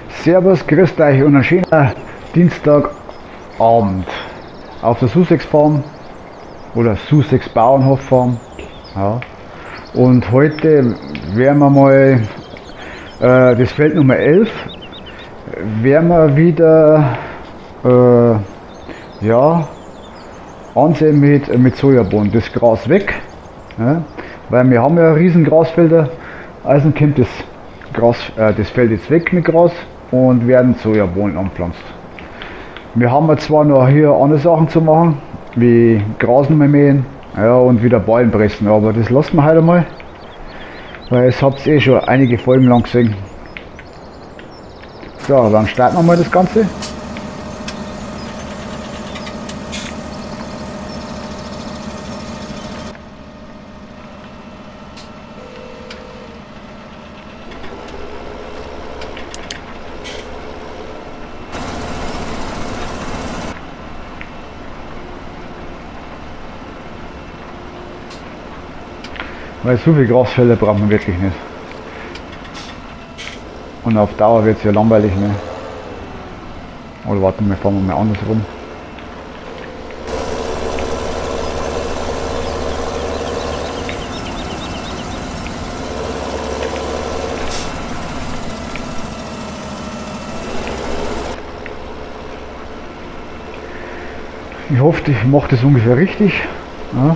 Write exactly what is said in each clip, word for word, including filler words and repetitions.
Servus, grüßt euch und ein schöner Dienstagabend auf der Sussex Farm oder Sussex Bauernhof Farm. Ja. Und heute werden wir mal äh, das Feld Nummer elf werden wir wieder äh, ja, ansehen mit, mit Sojabohnen. Das Gras weg, ja, weil wir haben ja riesen Grasfelder, also kommt das, Gras, äh, das Feld jetzt weg mit Gras und werden Sojabohnen anpflanzt. Wir haben zwar noch hier andere Sachen zu machen, wie Gras noch mähen, ja, und wieder Ballen pressen, aber das lassen wir heute mal, weil es habt eh schon einige Folgen lang gesehen. So, dann starten wir mal das Ganze. Weil so viel Grasfelder braucht man wirklich nicht. Und auf Dauer wird es ja langweilig, ne? Oder warten wir, fahren wir mal andersrum. Ich hoffe, ich mache das ungefähr richtig. Ja.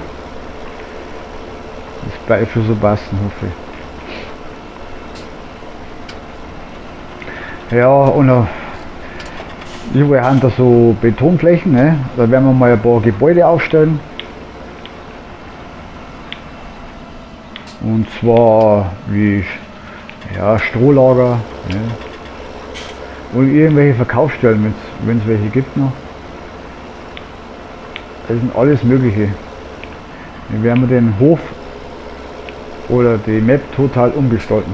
Das bleibt schon so passen, hoffe ich. Ja, und uh, überall haben da so Betonflächen, ne? Da werden wir mal ein paar Gebäude aufstellen. Und zwar wie ja, Strohlager, ne? Und irgendwelche Verkaufsstellen, wenn es welche gibt noch. Das sind alles Mögliche. Dann werden wir den Hof oder die Map total umgestalten.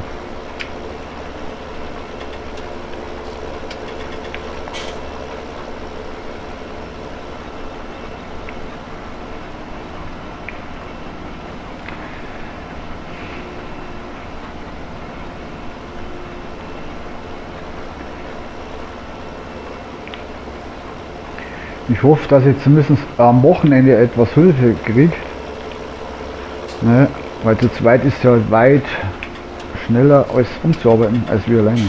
Ich hoffe, dass ich zumindest am Wochenende etwas Hilfe kriege. Ne? Weil zu zweit ist ja weit schneller als umzuarbeiten als wir alleine.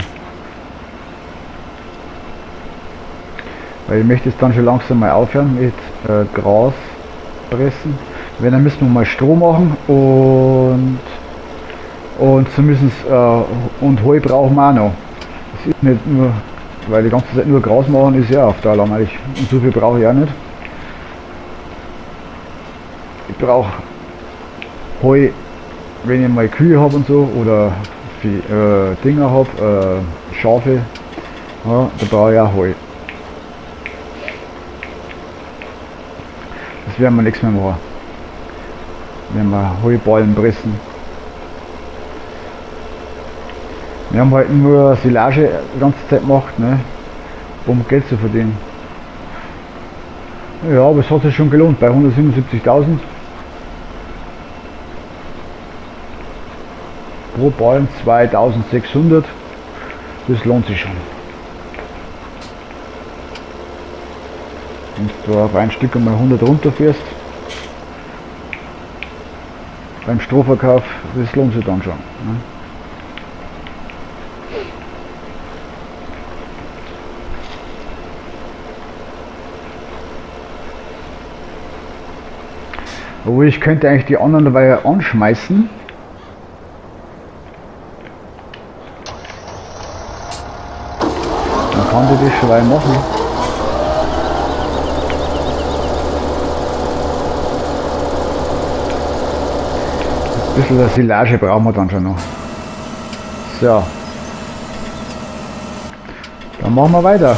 Weil ich möchte es dann schon langsam mal aufhören mit äh, Gras pressen. Wenn, dann müssen wir mal Stroh machen und und zumindest äh, und Heu brauchen wir auch noch. Das ist nicht nur, weil die ganze Zeit nur Gras machen ist ja auf der langweilig. Und so viel brauche ich auch nicht. Ich brauche Heu, wenn ich mal Kühe habe und so, oder viel, äh, Dinger habe, äh, Schafe, ja, da brauche ich auch Heu. Das werden wir nichts mehr machen. Wenn wir Heuballen pressen. Wir haben halt nur Silage die ganze Zeit gemacht, ne, um Geld zu verdienen. Ja, aber es hat sich schon gelohnt bei hundertsiebenundsiebzigtausend. Pro Ballen zweitausendsechshundert, das lohnt sich schon. Wenn du auf ein Stück einmal hundert runterfährst, beim Strohverkauf, das lohnt sich dann schon. Ne? Obwohl, ich könnte eigentlich die anderen dabei anschmeißen. Dann kann die das schon mal machen. Ein bisschen der Silage brauchen wir dann schon noch. So. Dann machen wir weiter.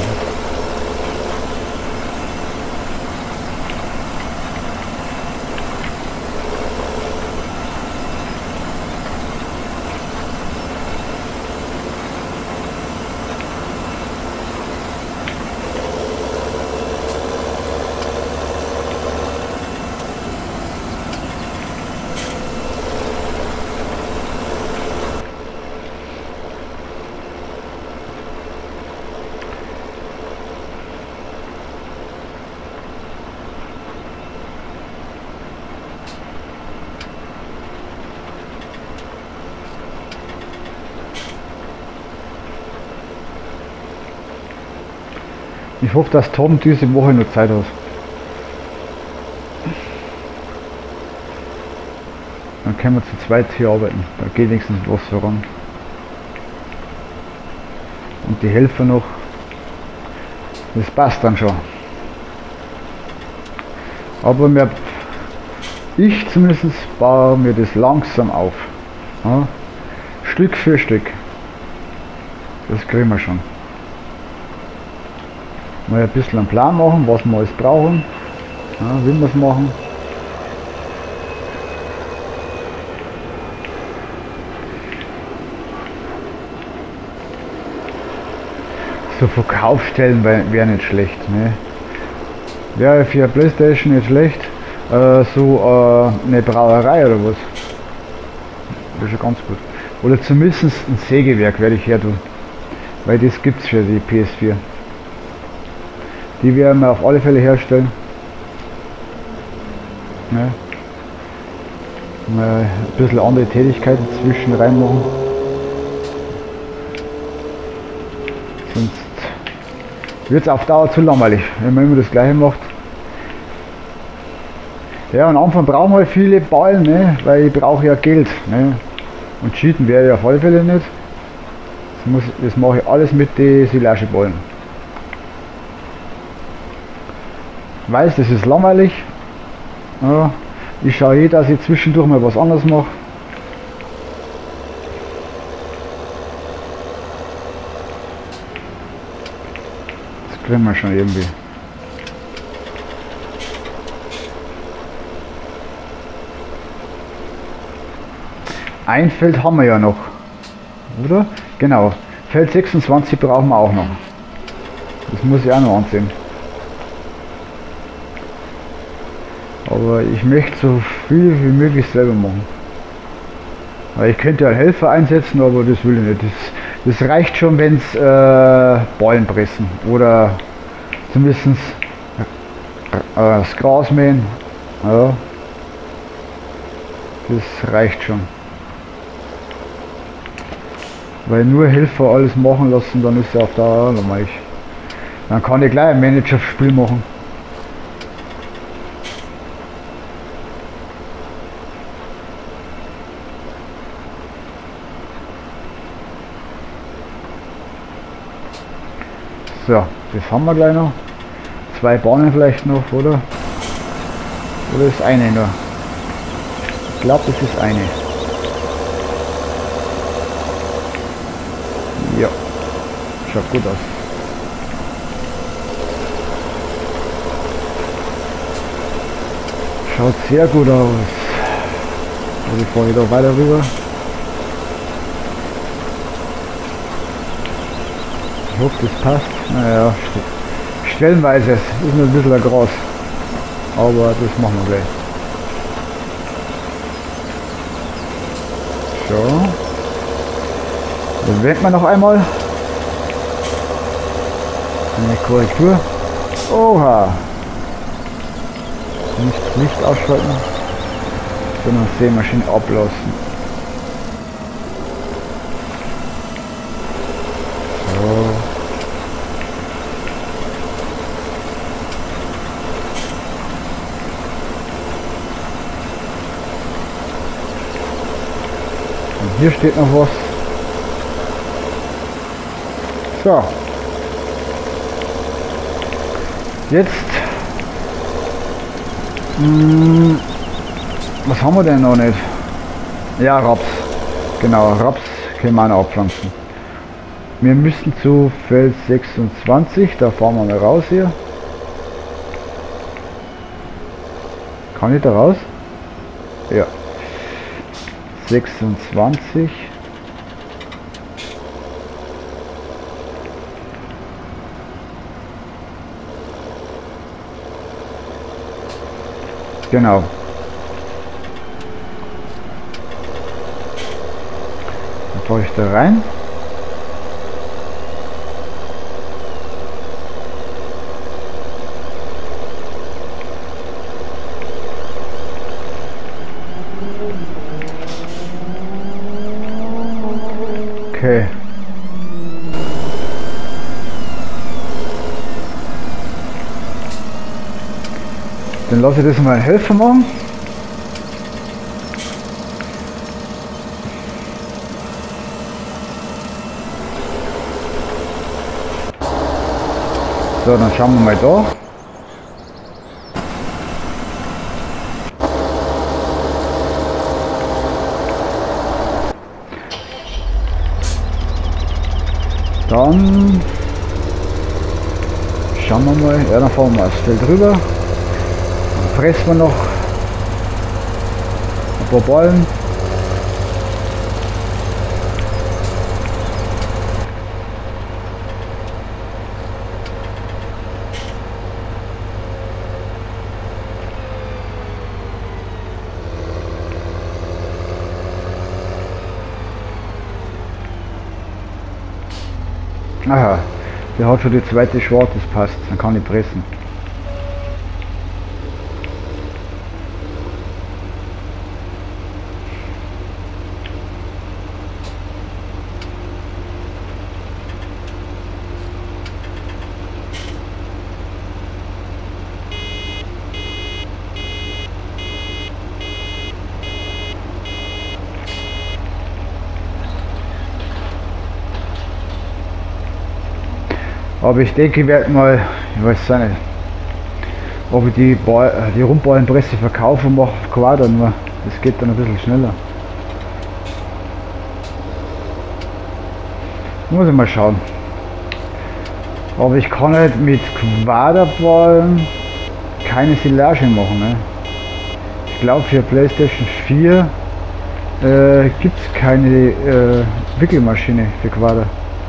Ich hoffe, dass Tom diese Woche noch Zeit hat. Dann können wir zu zweit hier arbeiten. Da geht wenigstens was voran. Und die Helfer noch. Das passt dann schon. Aber mir, ich zumindest baue mir das langsam auf. Ja? Stück für Stück. Das kriegen wir schon. Mal ein bisschen einen Plan machen, was wir alles brauchen. Ja, wie wir es machen. So Verkaufsstellen wäre wär nicht schlecht. Ne? Wäre für PlayStation nicht schlecht. Äh, so äh, eine Brauerei oder was. Das ist schon ganz gut. Oder zumindest ein Sägewerk werde ich her tun. Weil das gibt es für die P S vier. Die werden wir auf alle Fälle herstellen. Ne? Mal ein bisschen andere Tätigkeiten zwischen rein machen. Sonst wird es auf Dauer zu langweilig, wenn man immer das gleiche macht. Ja, am Anfang brauchen wir viele Ballen, ne? Weil ich brauche ja Geld. Ne? Und cheaten werde ich auf alle Fälle nicht. Das, muss, das mache ich alles mit den Silageballen. Ich weiß, das ist langweilig. Ja, ich schaue eh, dass ich zwischendurch mal was anderes mache. Das kriegen wir schon irgendwie. Ein Feld haben wir ja noch, oder? Genau, Feld sechsundzwanzig brauchen wir auch noch. Das muss ich auch noch ansehen. Aber ich möchte so viel wie möglich selber machen. Weil ich könnte ja einen Helfer einsetzen, aber das will ich nicht. Das, das reicht schon, wenn es äh, Ballen pressen oder zumindest äh, das Gras mähen. Ja, das reicht schon. Weil nur Helfer alles machen lassen, dann ist ja auf Dauer langweilig. Dann kann ich gleich ein Manager-Spiel machen. So, das haben wir gleich noch. Zwei Bahnen vielleicht noch, oder? Oder ist eine nur? Ich glaube, das ist eine. Ja, schaut gut aus. Schaut sehr gut aus. Also ich fahre wieder weiter rüber. Ich hoffe, das passt. Naja, stellenweise ist nur ein bisschen Gras. Aber das machen wir gleich. So. Dann wenden wir noch einmal. Eine Korrektur. Oha! Nicht Licht ausschalten, sondern Sämaschine ablassen. So. Und hier steht noch was. So. Jetzt. Mh, was haben wir denn noch nicht? Ja, Raps. Genau, Raps können wir auch abpflanzen. Wir müssen zu Feld sechsundzwanzig, da fahren wir mal raus hier. Kann ich da raus? Ja. sechsundzwanzig. Genau. Dann fahre ich da rein. Okay. Dann lasse ich das mal einen Helfer machen. So, dann schauen wir mal da. Dann schauen wir mal, ja, dann fahren wir das Feld rüber. Dann pressen wir noch ein paar Ballen. Aha, der hat schon die zweite Schwarte, das passt, dann kann ich pressen. Aber ich denke, ich werde mal, ich weiß es nicht, ob ich die, Ball, die Rundballenpresse verkaufe und mache Quader nur. Das geht dann ein bisschen schneller. Muss ich mal schauen. Aber ich kann halt mit Quaderballen keine Silage machen. Ne? Ich glaube, für PlayStation vier äh, gibt es keine äh, Wickelmaschine für Quader.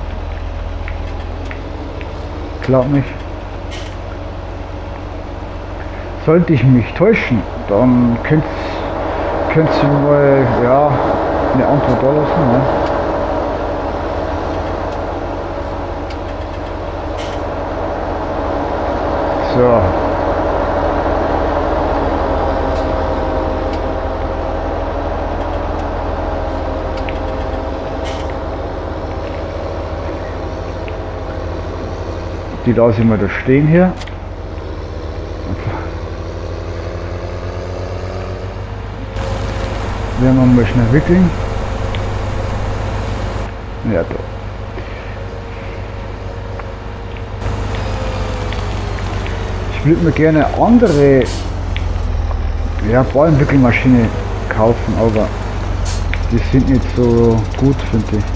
Glaub nicht. Sollte ich mich täuschen, dann könnt könnt ihr mal ja eine Antwort da lassen. Ne? So. Die lasse ich mal da stehen hier. Werden wir mal schnell wickeln. Ja, da. Ich würde mir gerne eine andere ja, Ballenwickelmaschine kaufen, aber die sind nicht so gut, finde ich.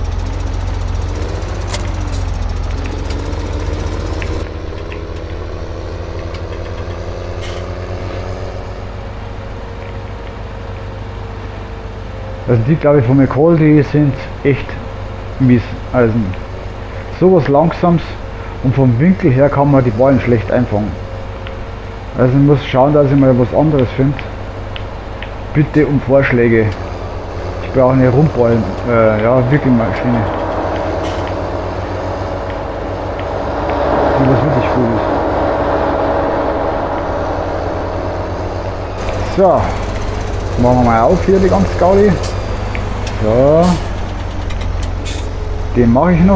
Also die, glaube ich, von McCall, die sind echt mies. Also sowas Langsames und vom Winkel her kann man die Ballen schlecht einfangen. Also ich muss schauen, dass ich mal was anderes finde. Bitte um Vorschläge. Ich brauche eine Rundballen, äh, ja, Wickelmaschine. Die was wirklich gut ist. So. Machen wir mal auf hier die ganze Gaudi. So. Den mache ich noch.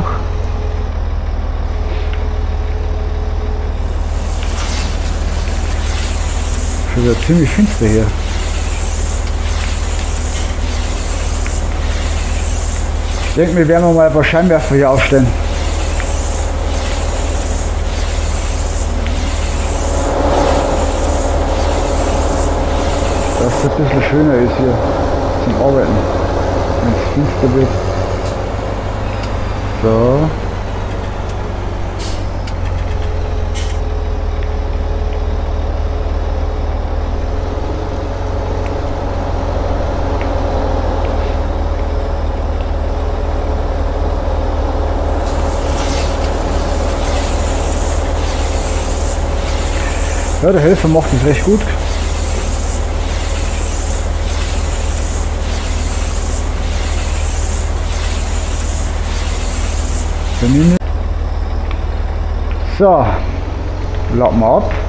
Schon wieder ziemlich finster hier. Ich denke, wir werden mal ein paar Scheinwerfer hier aufstellen. Dass es ein bisschen schöner ist hier zum Arbeiten, wenn es finster wird. So. Ja, der Helfer macht es recht gut. So, laden wir ab.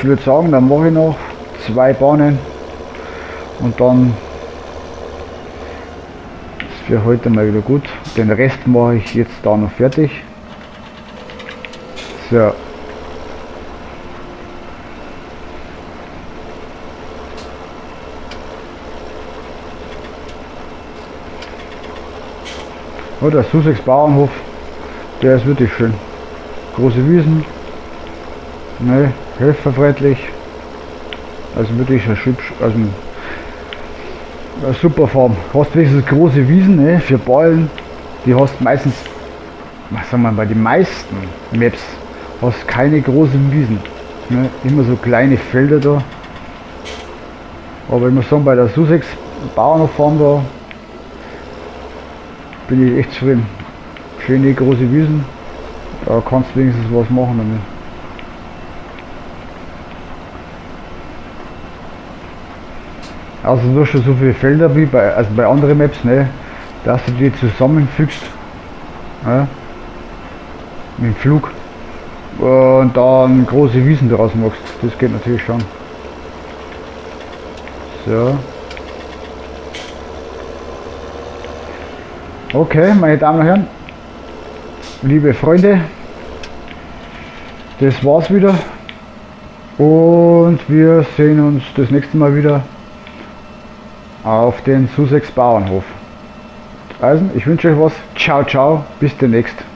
ich würde sagen, dann mache ich noch zwei Bahnen und dann ist für heute mal wieder gut. Den Rest mache ich jetzt da noch fertig. So. Oh, der Sussex Bauernhof, der ist wirklich schön. Große Wiesen, ne, helferfreundlich, also wirklich ein, hübsch, also ein, eine super Farm. Hast wenigstens große Wiesen, ne, für Ballen, die hast meistens, was sagen wir, bei den meisten Maps hast keine großen Wiesen, ne, immer so kleine Felder da. Aber ich muss sagen, bei der Sussex Bauernhof Farm da bin ich echt zufrieden. Schöne große Wiesen, da kannst du wenigstens was machen damit. Also du hast schon so viele Felder wie bei, also bei anderen Maps, ne, dass du die zusammenfügst, ja, mit dem Flug und dann große Wiesen daraus machst. Das geht natürlich schon. So. Okay, meine Damen und Herren, liebe Freunde, das war's wieder und wir sehen uns das nächste Mal wieder auf den Sussex Bauernhof. Also, ich wünsche euch was. Ciao, ciao, bis demnächst.